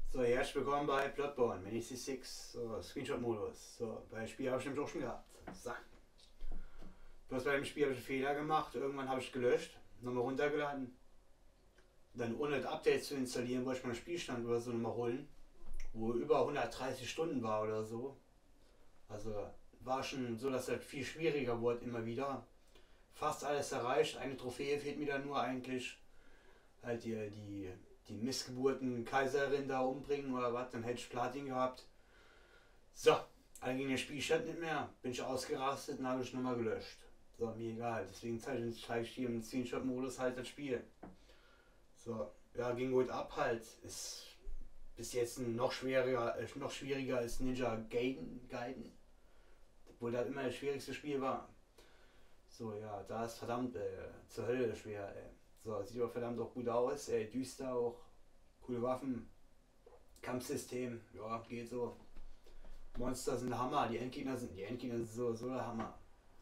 So, herzlich willkommen bei Bloodborne, Manisi 6, so, Screenshot-Modus. So, bei dem Spiel habe ich nämlich auch schon gehabt. So. Bloß bei dem Spiel habe ich einen Fehler gemacht, irgendwann habe ich gelöscht, nochmal runtergeladen. Dann ohne das Update zu installieren, wollte ich meinen Spielstand oder so nochmal holen, wo über 130 Stunden war oder so. Also war schon so, dass es viel schwieriger wurde immer wieder. Fast alles erreicht, eine Trophäe fehlt mir dann nur eigentlich. Halt die Missgeburten Kaiserin da umbringen oder was, dann hätte ich Platin gehabt. So, dann ging der Spielstand nicht mehr, bin ich ausgerastet und habe ich nochmal gelöscht. So, mir egal, deswegen zeige ich hier im Screenshot-Modus halt das Spiel. So, ja, ging gut ab halt. Ist bis jetzt noch schwieriger als Ninja Gaiden. Obwohl das immer das schwierigste Spiel war. So, ja, da ist verdammt zur Hölle schwer, ey. So, sieht aber verdammt auch gut aus, ey, düster auch. Coole Waffen. Kampfsystem, ja, geht so. Monster sind der Hammer, die Endgegner sind so der Hammer.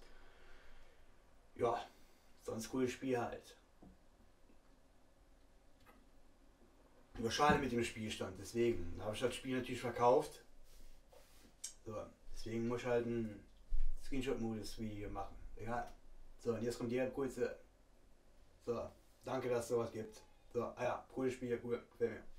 Ja, sonst cooles Spiel halt. Nur schade mit dem Spielstand, deswegen habe ich das Spiel natürlich verkauft. So, deswegen muss ich halt ein Screenshot-Modus-Video machen. Egal. So, und jetzt kommt der kurze. So, danke, dass es sowas gibt. So, ja, cooles Spiel, cool, gefällt mir.